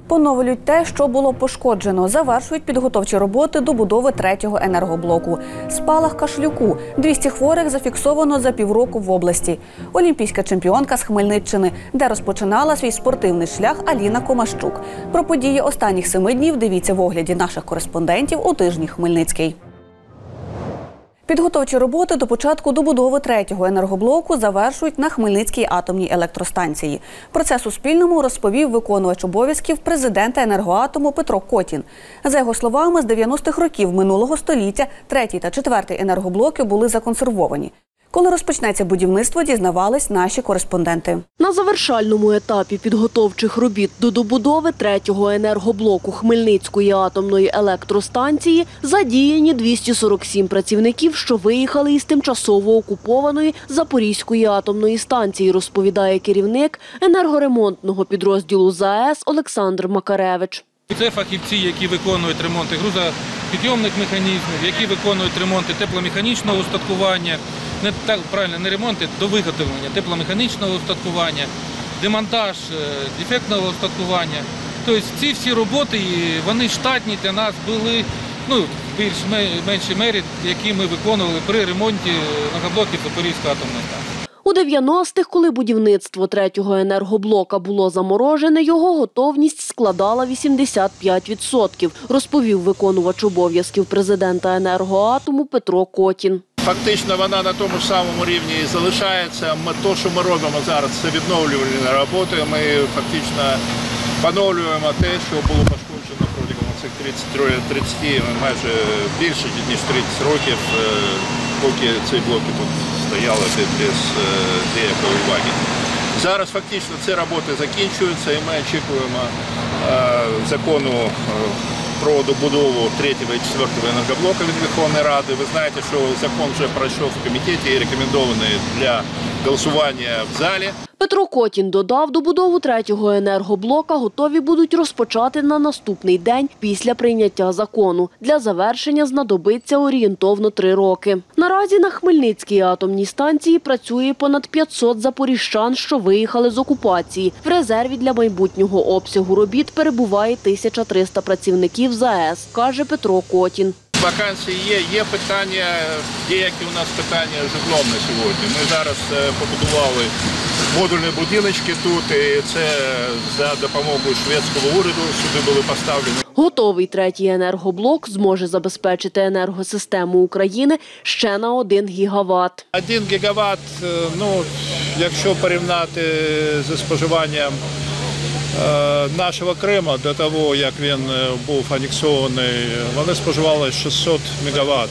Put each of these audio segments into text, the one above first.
Поновлюють те, що було пошкоджено. Завершують підготовчі роботи до будови 3-го енергоблоку. Спалах кашлюку. 200 хворих зафіксовано за півроку в області. Олімпійська чемпіонка з Хмельниччини, де розпочинала свій спортивний шлях Аліна Комащук. Про події останніх 7 днів дивіться в огляді наших кореспондентів у тижні Хмельницький. Підготовчі роботи до початку добудови 3-го енергоблоку завершують на Хмельницькій атомній електростанції. Про це Суспільному розповів виконувач обов'язків президента «Енергоатому» Петро Котін. За його словами, з 90-х років минулого століття 3-й та 4-й енергоблоки були законсервовані. Коли розпочнеться будівництво, дізнавались наші кореспонденти. На завершальному етапі підготовчих робіт до добудови 3-го енергоблоку Хмельницької атомної електростанції задіяні 247 працівників, що виїхали із тимчасово окупованої Запорізької атомної станції, розповідає керівник енергоремонтного підрозділу ЗАЕС Олександр Макаревич. Це фахівці, які виконують ремонти грузопідйомних механізмів, які виконують ремонти тепломеханічного устаткування, не ремонти, до виготовлення тепломеханічного устаткування, демонтаж дефектного устаткування. Тобто ці всі роботи, вони штатні для нас були, в більш-меншій мері, які ми виконували при ремонті енергоблоків Запорізької атомної станції. У 90-х, коли будівництво 3-го енергоблока було заморожене, його готовність складала 85%, розповів виконувач обов'язків президента «Енергоатому» Петро Котін. Фактично вона на тому ж самому рівні і залишається. Те, що ми робимо зараз, це відновлювальні роботи. Ми фактично поновлюємо те, що було пошкоджено протягом цих 30, майже більше, ніж 30 років, поки ці блоки тут стояли без деякої уваги. Зараз фактично ці роботи закінчуються і ми очікуємо закону про добудову 3-го і 4-го енергоблока від Верховної Ради. Ви знаєте, що закон вже пройшов в комітеті і рекомендований для голосування в залі. Петро Котін додав, добудову 3-го енергоблока готові будуть розпочати на наступний день після прийняття закону. Для завершення знадобиться орієнтовно 3 роки. Наразі на Хмельницькій атомній станції працює понад 500 запоріжчан, що виїхали з окупації. В резерві для майбутнього обсягу робіт перебуває 1300 працівників ЗАЕС, каже Петро Котін. Вакансії є питання, деякі у нас питання з житлом на сьогодні. Ми зараз побудували модульні будиночки тут, і це за допомогою шведського уряду сюди були поставлені. Готовий 3-й енергоблок зможе забезпечити енергосистему України ще на 1 гігават. 1 гігават, якщо порівняти зі споживанням нашого Криму до того, як він був анексований, вони споживали 600 мегаватт,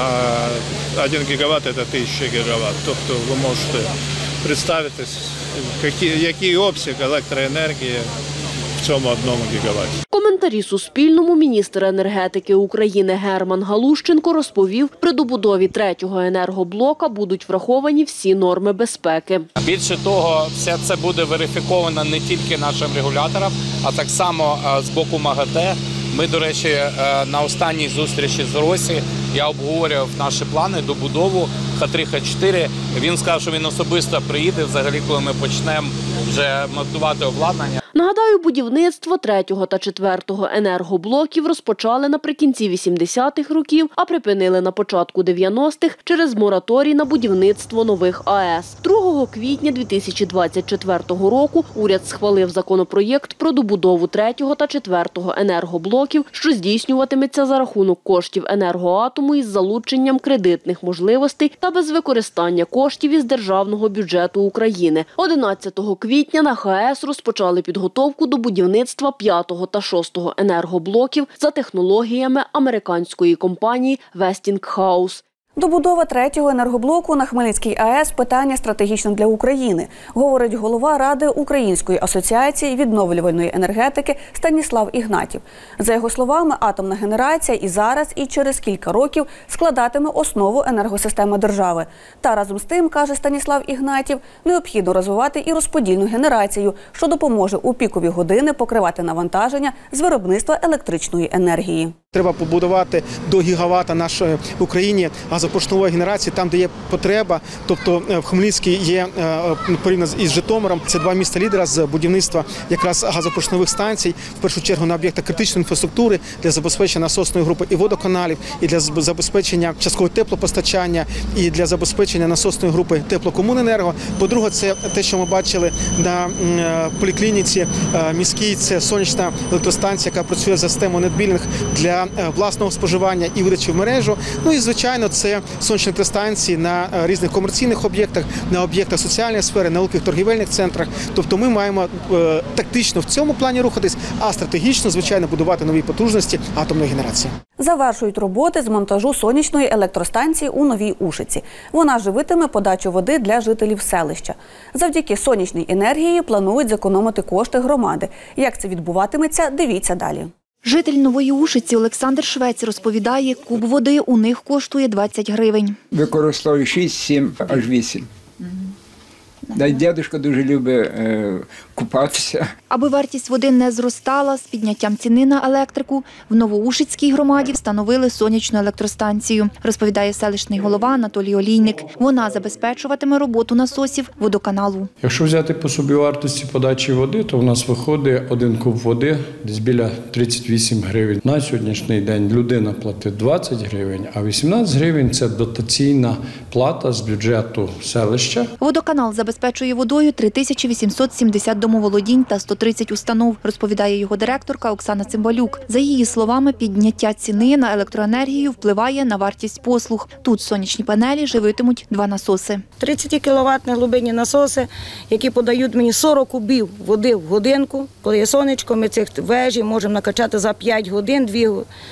а 1 гігават – це 1000 гігават. Тобто ви можете представити, який обсяг електроенергії в цьому 1 гігаваті. Коментарі Суспільному міністр енергетики України Герман Галущенко розповів, при добудові 3-го енергоблока будуть враховані всі норми безпеки. Більше того, все це буде верифіковано не тільки нашим регулятором, а так само з боку МАГАТЕ. Ми, до речі, на останній зустрічі з Росі я обговорював наші плани, добудову Х3, Х4. Він сказав, що він особисто приїде, взагалі, коли ми почнемо вже монтувати обладнання. Нагадаю, будівництво 3-го та 4-го енергоблоків розпочали наприкінці 80-х років, а припинили на початку 90-х через мораторій на будівництво нових АЕС. 2 квітня 2024 року уряд схвалив законопроєкт про добудову 3-го та 4-го енергоблоків, що здійснюватиметься за рахунок коштів «Енергоатому» із залученням кредитних можливостей та без використання коштів із державного бюджету України. 11 квітня на ХАЕС розпочали підготовку до будівництва 5-го та 6-го енергоблоків за технологіями американської компанії Westinghouse. Добудова 3-го енергоблоку на Хмельницькій АЕС – питання стратегічне для України, говорить голова Ради Української асоціації відновлювальної енергетики Станіслав Ігнатів. За його словами, атомна генерація і зараз, і через кілька років складатиме основу енергосистеми держави. Та разом з тим, каже Станіслав Ігнатів, необхідно розвивати і розподільну генерацію, що допоможе у пікові години покривати навантаження з виробництва електричної енергії. Треба побудувати до гігавата нашій Україні газопровід газопоршневої генерації, там, де є потреба. Тобто в Хмельницькій є, порівняно із Житомиром, це два міста-лідера з будівництва якраз газопоршневих станцій, в першу чергу на об'єктах критичної інфраструктури для забезпечення насосної групи і водоканалів, і для забезпечення часткового теплопостачання, і для забезпечення насосної групи теплокомуненерго. По-друге, це те, що ми бачили на поліклініці міській, це сонячна електростанція, яка працює за системою NetBilling для власного споживання і видачі в мережу. Ну і, звичайно, це сонячні електростанції на різних комерційних об'єктах, на об'єктах соціальної сфери, на великих торгівельних центрах. Тобто ми маємо тактично в цьому плані рухатись, а стратегічно, звичайно, будувати нові потужності атомної генерації. Завершують роботи з монтажу сонячної електростанції у Новій Ушиці. Вона живитиме подачу води для жителів селища. Завдяки сонячній енергії планують зекономити кошти громади. Як це відбуватиметься, дивіться далі. Житель Нової Ушиці Олександр Швець розповідає, куб води у них коштує 20 гривень. Використовую 6, 7, аж 8. Дядюшка дуже любить купатися. Аби вартість води не зростала, з підняттям ціни на електрику в Новоушицькій громаді встановили сонячну електростанцію, розповідає селищний голова Анатолій Олійник. Вона забезпечуватиме роботу насосів водоканалу. Якщо взяти по собівартості подачі води, то в нас виходить 1 куб води десь біля 38 гривень. На сьогоднішній день людина платить 20 гривень, а 18 гривень – це дотаційна плата з бюджету селища. Водоканал забезпечує водою 3870 домоволодінь та 130 установ, розповідає його директорка Оксана Цимбалюк. За її словами, підняття ціни на електроенергію впливає на вартість послуг. Тут сонячні панелі живитимуть 2 насоси. 30 кіловатні глибинні насоси, які подають мені 40 кубів води в годинку. Коли є сонечко, ми цих вежі можемо накачати за 5 годин,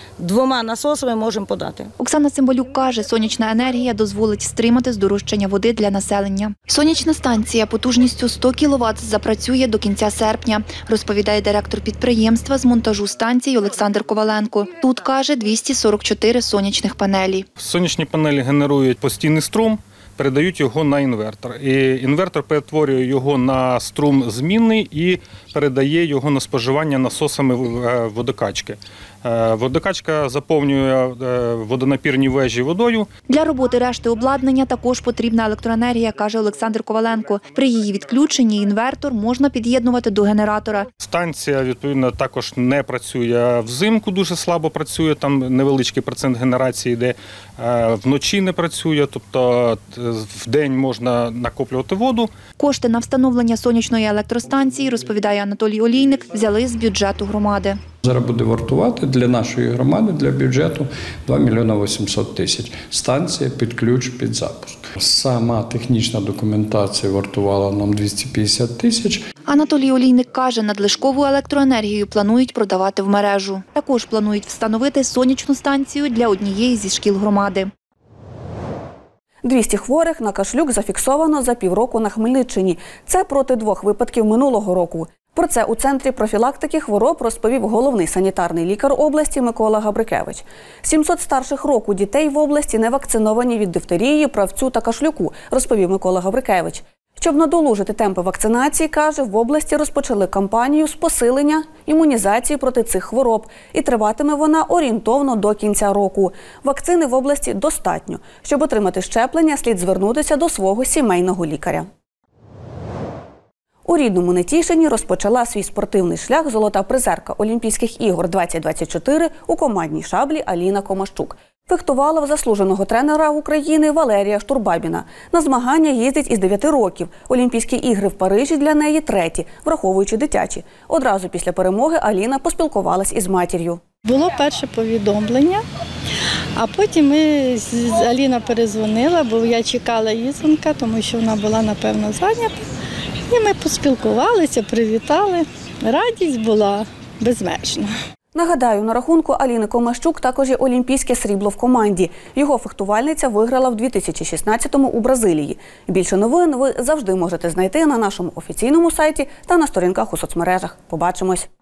2 насосами можемо подати. Оксана Цимбалюк каже, сонячна енергія дозволить стримати здорожчання води для населення. Сонячна станція потужністю 100 кВт запрацює до кінця серпня, розповідає директор підприємства з монтажу станцій Олександр Коваленко. Тут, каже, 244 сонячних панелі. Сонячні панелі генерують постійний струм, передають його на інвертор. І інвертор перетворює його на струм змінний і передає його на споживання насосами водокачки. Водокачка заповнює водонапірні вежі водою. Для роботи решти обладнання також потрібна електроенергія, каже Олександр Коваленко. При її відключенні інвертор можна під'єднувати до генератора. Станція, відповідно, також не працює взимку, дуже слабо працює, там невеличкий процент генерації йде, вночі не працює, тобто вдень можна накоплювати воду. Кошти на встановлення сонячної електростанції, розповідає Анатолій Олійник, взяли з бюджету громади. Зараз буде вартувати для нашої громади, для бюджету 2 мільйони 800 тисяч. Станція під ключ, під запуск. Сама технічна документація вартувала нам 250 тисяч. Анатолій Олійник каже, надлишкову електроенергію планують продавати в мережу. Також планують встановити сонячну станцію для однієї зі шкіл громади. 200 хворих на кашлюк зафіксовано за півроку на Хмельниччині. Це проти 2 випадків минулого року. Про це у Центрі профілактики хвороб розповів головний санітарний лікар області Микола Габрикевич. 700 старших року дітей в області не вакциновані від дифтерії, правцю та кашлюку, розповів Микола Габрикевич. Щоб надолужити темпи вакцинації, каже, в області розпочали кампанію з посилення імунізації проти цих хвороб. І триватиме вона орієнтовно до кінця року. Вакцини в області достатньо. Щоб отримати щеплення, слід звернутися до свого сімейного лікаря. У рідному Нетішині розпочала свій спортивний шлях золота призерка Олімпійських ігор 2024 у командній шаблі Аліна Комащук. Фехтувала в заслуженого тренера України Валерія Штурбабіна. На змагання їздить із 9 років. Олімпійські ігри в Парижі для неї 3-ті, враховуючи дитячі. Одразу після перемоги Аліна поспілкувалась із матір'ю. Було перше повідомлення, а потім Аліна перезвонила, бо я чекала її дзвонка, тому що вона була, напевно, зайнята. І ми поспілкувалися, привітали. Радість була безмежна. Нагадаю, на рахунку Аліни Комащук також є олімпійське срібло в команді. Його фехтувальниця виграла в 2016-му у Бразилії. Більше новин ви завжди можете знайти на нашому офіційному сайті та на сторінках у соцмережах. Побачимось!